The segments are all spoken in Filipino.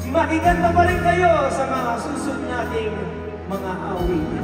makikanta pa rin kayo sa mga susunod nating mga awitin.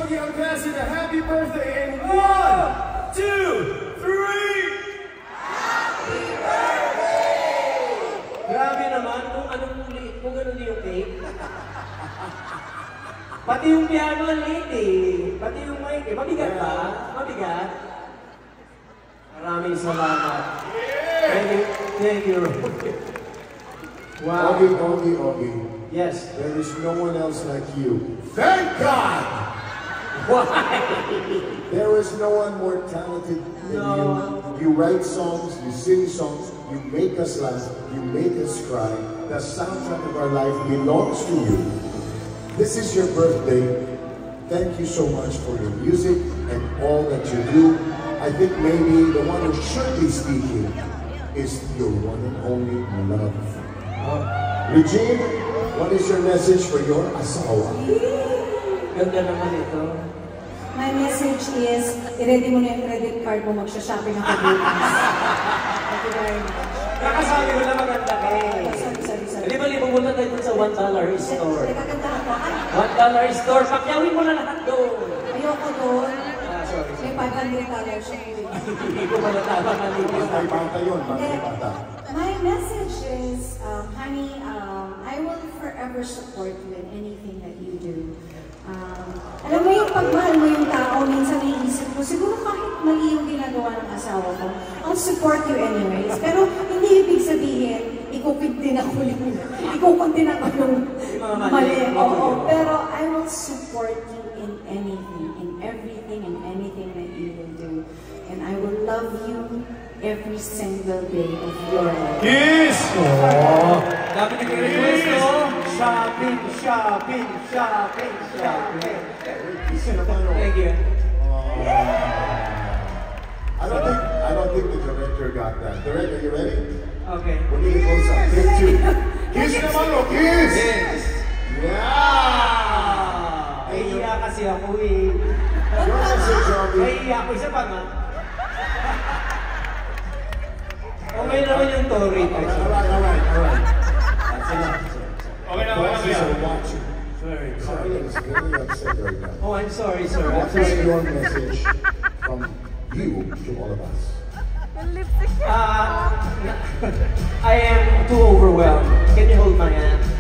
Yogi Angasi a happy birthday in 1, 2, 3! Grabe naman kung anong ulit, kung ganun yung cake. Pati yung piano ang liit eh. Pati yung mic eh. Mabigat ba? Mabigat? Maraming salamat. Thank you. Thank you. Wow. Ogie. Yes. There is no one else like you. Thank God! Why? There is no one more talented than No. you. You write songs, you sing songs, you make us laugh, you make us cry. The soundtrack of our life belongs to you. This is your birthday. Thank you so much for your music and all that you do. I think maybe the one who should be speaking is your one and only love. Regine, what is your message for your asawa? Ganda naman ito. My message is, i-ready mo na yung credit card mo, magsha-shopping ako bukas. Thank you very much. Kakasabi ko na maganda ka eh. Sorry. Di ba pupunta tayo dun sa $1 store? Nagkaganda ako. Ay, $1 store, pakyawin mo na lahat doon. ayoko doon. Sorry. May $500 siya. Hindi ko malatama kanina. Bantay-bantay yun, Hindi. bantay-bata. My message is, honey, I will forever support you in anything that you do. Alam mo yung pagmahal mo yung tao, minsan naiisip mo, siguro kahit mali yung ginagawa ng asawa ko, I'll support you anyways. Pero hindi ibig sabihin, ikukit din ako yung mali. Oo, pero I will support you in anything, in everything, and anything that you will do. And I will love you every single day of your life. Kiss! Oh! Dapat nag-request ko. Shopping. Thank you. I don't think the director got that. Director, you ready? Okay. We're getting close up. Take 2. Kiss naman o, kiss! Yes! Yeah! Nahihiya kasi ako eh. Your message, Johnny. Nahihiya ako. Isa pa nga. Okay naman yung Tory. Alright. That's enough. Okay na, Bosses are watching. Sorry. Carla is very upset right now. Oh, I'm sorry, sir. What is your message from you to all of us? I am too overwhelmed. Can you hold my hand?